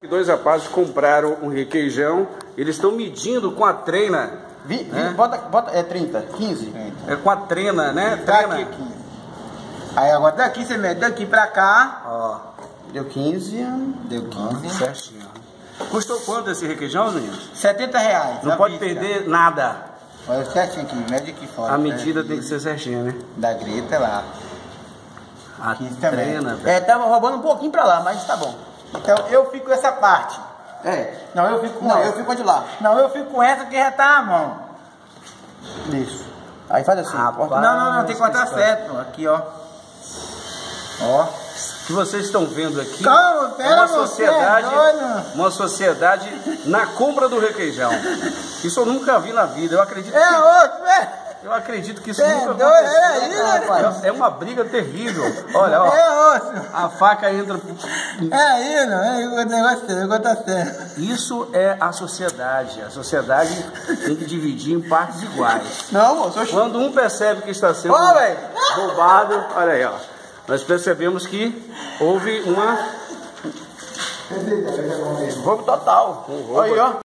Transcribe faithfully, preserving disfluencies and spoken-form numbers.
Dois rapazes compraram um requeijão, eles estão medindo com a trena. Vi, vi, né? bota, bota, é trinta, quinze. É com a trena, né? Tá Trena. aqui, quinze. Aí agora daqui você mede daqui pra cá. Ó. Deu quinze. Deu quinze. Certinho. Custou quanto esse requeijão, meninos? setenta reais. Não pode perder nada. Olha certinho aqui, mede aqui fora. A medida tem que ser certinha, né? Da greta lá. A quinze também. trena, velho. É, tava roubando um pouquinho pra lá, mas tá bom. Então eu fico com essa parte. É. Não, eu fico com Não, essa. eu fico de lá. Não, eu fico com essa que já tá na mão. Isso. Aí faz assim. Rapaz, corta. Não, não, não, tem que cortar que certo. Aqui, ó. Ó. O que vocês estão vendo aqui Calma, é pera, uma sociedade, você é doido. uma sociedade na compra do requeijão. Isso eu nunca vi na vida. Eu acredito É que, outro, é. eu acredito que isso É nunca doido, aconteceu. é aí, né? É, é uma briga terrível. Olha, ó. É outro. A faca entra. É aí, não. É o negócio seu, o negócio tá certo. Isso é a sociedade. A sociedade tem que dividir em partes iguais. Não, moço, eu... Quando um percebe que está sendo Ó, velho. roubado, olha aí, ó. Nós percebemos que houve uma Roubo total. um roubo. Aí, ó.